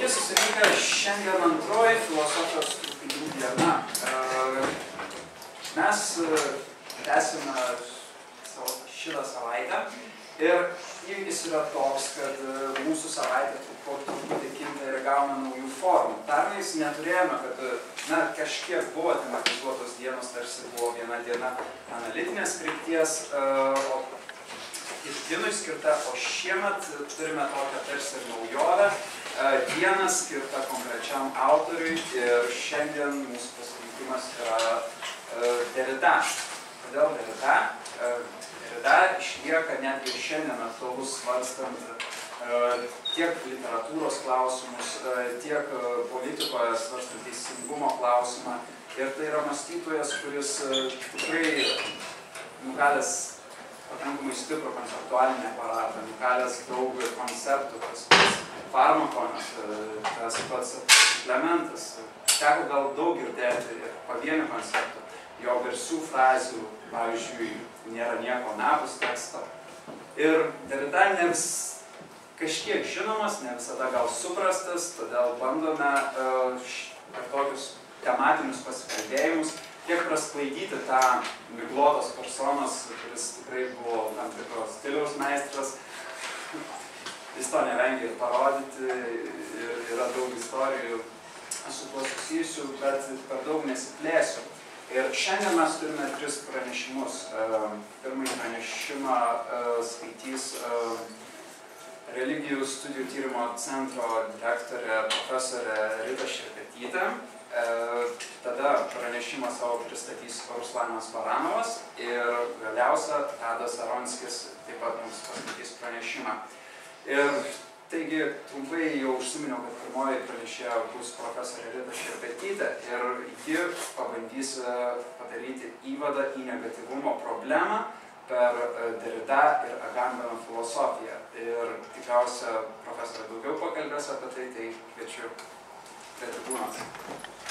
susirinkę šiandien antroji filosofijos traukinių diena. Mes tęsime savo šitą savaitę ir įvykis yra toks, kad mūsų savaitė truputį kinta ir gauna naujų formų. Pernais neturėjome, kad kažkiek buvo tematizuotos dienos, tarsi buvo viena diena analitinės krypties, o išdinui skirta, o šiemet turime tokią tarsi ir naujovę, dieną skirtą konkrečiam autoriui ir šiandien mūsų pasirinkimas yra Derrida. Kodėl Derrida? Derrida išlieka netgi šiandien aktualus svarstant tiek literatūros klausimus, tiek politikoje svarstant teisingumo klausimą. Ir tai yra mąstytojas, kuris tikrai nugalės pakankamai stiprų konceptualinį aparatą, nukalęs daug konceptų, tas pats farmakonas, tas pats suplementas. Teko gal daug girdėti ir pavienių konceptų, jo garsių frazių, pavyzdžiui, nėra nieko napus teksto. Ir Derrida ne kažkiek žinomas, ne visada gal suprastas, todėl bandome per tokius tematinius pasikalbėjimus kiek prasklaidyti tą miglotos personos, kuris tikrai buvo tam tikros stiliaus meistras. Jis to nevengia ir parodyti, ir yra daug istorijų su tuo susijusių, bet per daug nesiplėsiu. Ir šiandien mes turime 3 pranešimus. Pirmąjį pranešimą skaitys Religijų studijų tyrimo centro direktorė profesorė Rita Šerpetytė. Tada pranešimą savo pristatys Ruslanas Baranovas ir galiausia Tadas Aronskis taip pat mums paskaitys pranešimą. Ir taigi trumpai jau užsiminiau, kad pirmoji pranešėja bus profesorė Rita Šerpetytė ir ji pabandys padaryti įvadą į negatyvumo problemą per Derrida ir Agambeno filosofiją. Ir tikriausia profesorė daugiau pakalbės apie tai, tai kviečiu prie tribūnos.